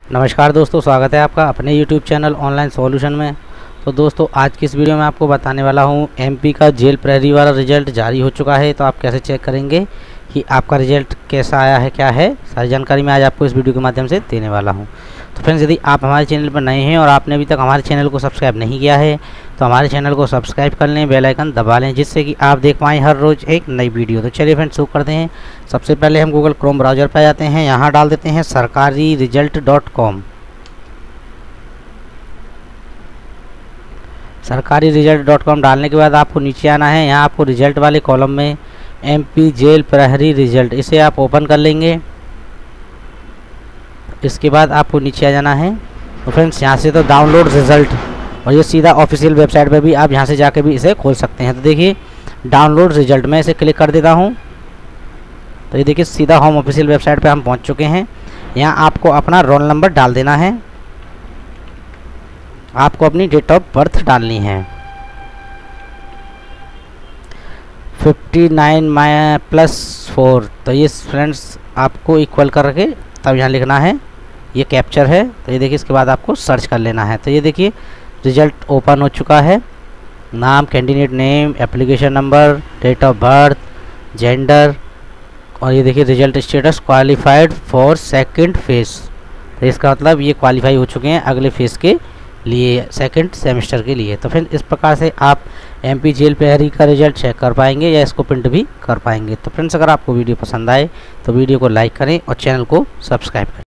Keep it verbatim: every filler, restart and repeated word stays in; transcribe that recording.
नमस्कार दोस्तों, स्वागत है आपका अपने यूट्यूब चैनल ऑनलाइन सॉल्यूशन में। तो दोस्तों आज की इस वीडियो में आपको बताने वाला हूं एमपी का जेल प्रहरी वाला रिजल्ट जारी हो चुका है। तो आप कैसे चेक करेंगे कि आपका रिजल्ट कैसा आया है, क्या है, सारी जानकारी मैं आज आपको इस वीडियो के माध्यम से देने वाला हूं। तो फ्रेंड्स, यदि आप हमारे चैनल पर नए हैं और आपने अभी तक हमारे चैनल को सब्सक्राइब नहीं किया है तो हमारे चैनल को सब्सक्राइब कर लें, बेल आइकन दबा लें, जिससे कि आप देख पाएँ हर रोज़ एक नई वीडियो। तो चलिए फ्रेंड्स शुरू करते हैं। सबसे पहले हम गूगल क्रोम ब्राउज़र पर जाते हैं, यहाँ डाल देते हैं Sarkari result dot com. Sarkari result dot com डालने के बाद आपको नीचे आना है। यहाँ आपको रिजल्ट वाले कॉलम में एमपी जेल प्रहरी रिजल्ट, इसे आप ओपन कर लेंगे। इसके बाद आपको नीचे आ जाना है। तो फ्रेंड्स यहाँ से तो डाउनलोड रिजल्ट, और ये सीधा ऑफिशियल वेबसाइट पे भी आप यहाँ से जाके भी इसे खोल सकते हैं। तो देखिए डाउनलोड रिजल्ट, मैं इसे क्लिक कर देता हूँ। तो ये देखिए सीधा होम ऑफिशियल वेबसाइट पे हम पहुँच चुके हैं। यहाँ आपको अपना रोल नंबर डाल देना है, आपको अपनी डेट ऑफ बर्थ डालनी है। Fifty nine my plus four, तो ये फ्रेंड्स आपको इक्वल करके तब यहाँ लिखना है, ये कैप्चर है। तो ये देखिए इसके बाद आपको सर्च कर लेना है। तो ये देखिए रिजल्ट ओपन हो चुका है। नाम, candidate name, application number, date of birth, gender, और ये देखिए result status qualified for second phase. तो इसका मतलब ये क्वालिफाई हो चुके हैं अगले फेज़ के लिए, सेकंड सेमेस्टर के लिए। तो फिर इस प्रकार से आप एमपी जेल प्रहरी का रिजल्ट चेक कर पाएंगे या इसको प्रिंट भी कर पाएंगे। तो फ्रेंड्स, अगर आपको वीडियो पसंद आए तो वीडियो को लाइक करें और चैनल को सब्सक्राइब करें।